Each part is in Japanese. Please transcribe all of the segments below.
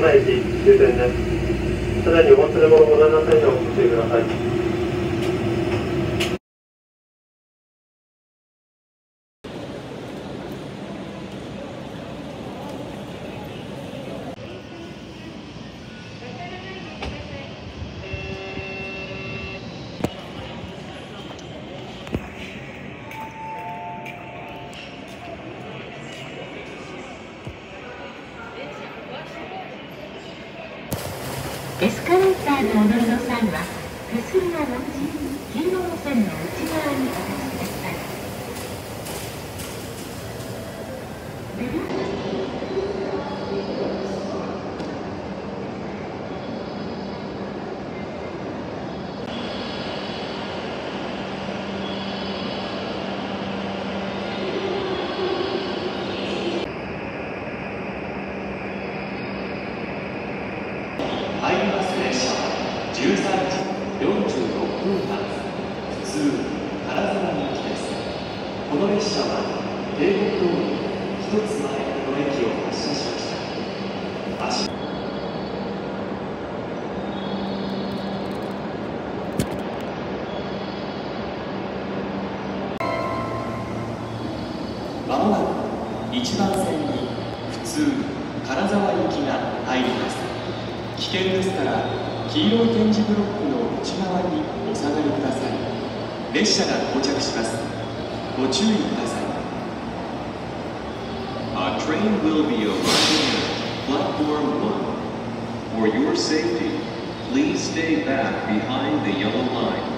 山駅終点です。さらにお忘れ物ございませんようご注意ください。 エスカレーターにお乗りの際は、手すりが同時黄色の線の内側にお立ちください。 入ります列車は13時46分発普通金沢行きです。この列車は帝国通り一つ前の駅を発車しました。まもなく1番線に普通金沢行きが入ります。危険ですから黄色い点字ブロックの内側にお下がりください。列車が到着します。ご注意ください。 A train will be arriving at platform 1. For your safety, please stay back behind the yellow line.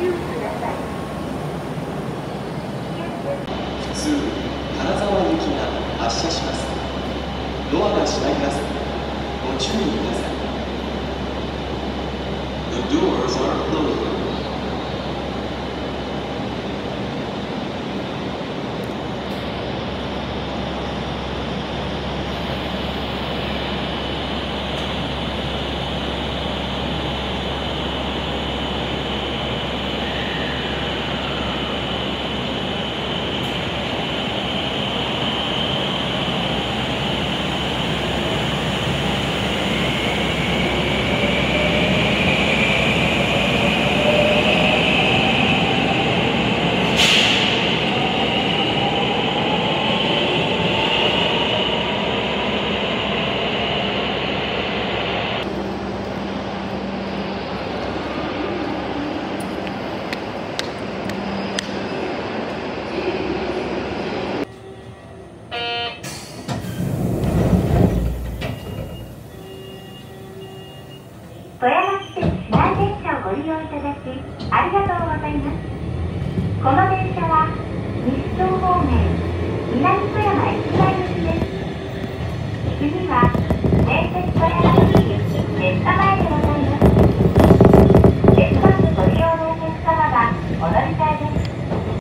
注意ください。 普通金沢行きが発車します。ドアが閉まります。ご注意ください。 The doors are closing. 富山市鉄市内電車をご利用いただきありがとうございます。この電車は西総方面南富山駅前行きです。次は名鉄富山駅列車前でございます。列車ご利用のお客様がお乗り換えです。